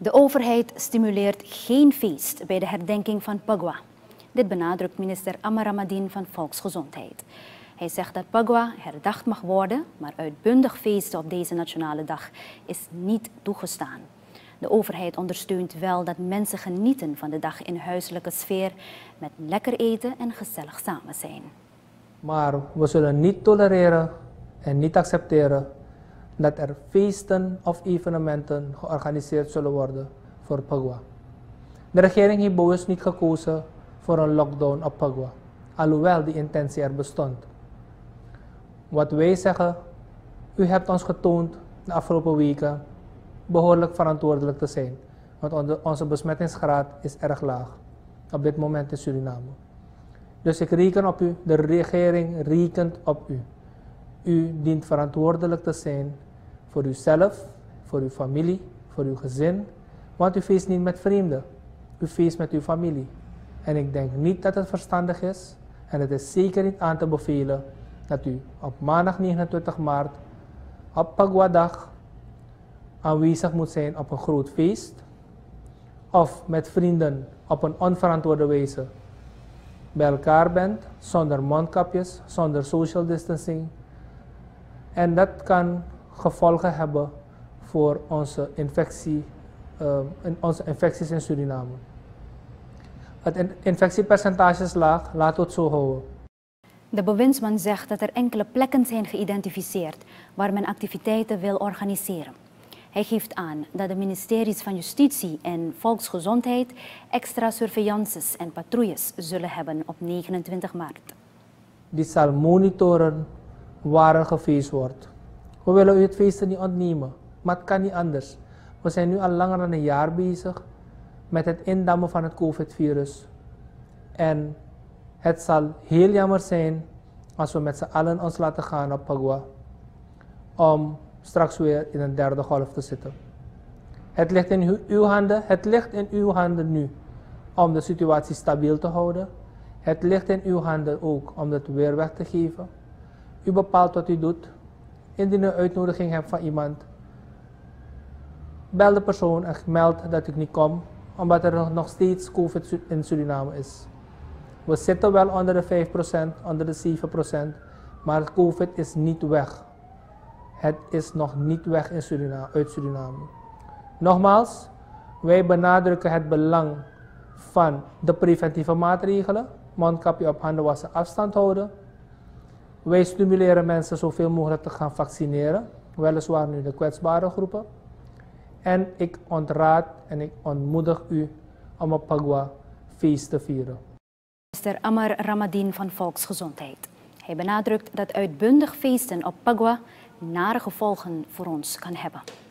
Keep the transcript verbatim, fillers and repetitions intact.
De overheid stimuleert geen feest bij de herdenking van Pagwa. Dit benadrukt minister Amar Ramadan van Volksgezondheid. Hij zegt dat Pagwa herdacht mag worden, maar uitbundig feesten op deze nationale dag is niet toegestaan. De overheid ondersteunt wel dat mensen genieten van de dag in huiselijke sfeer met lekker eten en gezellig samen zijn. Maar we zullen niet tolereren en niet accepteren dat er feesten of evenementen georganiseerd zullen worden voor Pagwa. De regering heeft bewust niet gekozen voor een lockdown op Pagwa, alhoewel die intentie er bestond. Wat wij zeggen, u hebt ons getoond de afgelopen weken behoorlijk verantwoordelijk te zijn, want onze besmettingsgraad is erg laag op dit moment in Suriname. Dus ik reken op u, de regering rekent op u. U dient verantwoordelijk te zijn voor uzelf, voor uw familie, voor uw gezin, want u feest niet met vreemden, u feest met uw familie. En ik denk niet dat het verstandig is, en het is zeker niet aan te bevelen, dat u op maandag negenentwintig maart, op Pagwa-dag, aanwezig moet zijn op een groot feest, of met vrienden op een onverantwoorde wijze bij elkaar bent, zonder mondkapjes, zonder social distancing. En dat kan gevolgen hebben voor onze, infectie, uh, onze infecties in Suriname. Het infectiepercentage is laag, laten we het zo houden. De bewindsman zegt dat er enkele plekken zijn geïdentificeerd waar men activiteiten wil organiseren. Hij geeft aan dat de ministeries van Justitie en Volksgezondheid extra surveillances en patrouilles zullen hebben op negenentwintig maart. Die zal monitoren waar er gefeest wordt. We willen u het feesten niet ontnemen, maar het kan niet anders. We zijn nu al langer dan een jaar bezig met het indammen van het COVID-virus. En het zal heel jammer zijn als we met z'n allen ons laten gaan op Pagwa om straks weer in een derde golf te zitten. Het ligt in uw handen, het ligt in uw handen nu om de situatie stabiel te houden. Het ligt in uw handen ook om het weer weg te geven. U bepaalt wat u doet. Indien u een uitnodiging hebt van iemand, bel de persoon en meld dat ik niet kom, omdat er nog steeds COVID in Suriname is. We zitten wel onder de vijf procent, onder de zeven procent, maar COVID is niet weg. Het is nog niet weg in Suriname, uit Suriname. Nogmaals, wij benadrukken het belang van de preventieve maatregelen, mondkapje op, handen wassen, afstand houden. Wij stimuleren mensen zoveel mogelijk te gaan vaccineren, weliswaar nu de kwetsbare groepen. En ik ontraad en ik ontmoedig u om op Pagwa feest te vieren. Minister Amar Ramadan van Volksgezondheid. Hij benadrukt dat uitbundig feesten op Pagwa nare gevolgen voor ons kan hebben.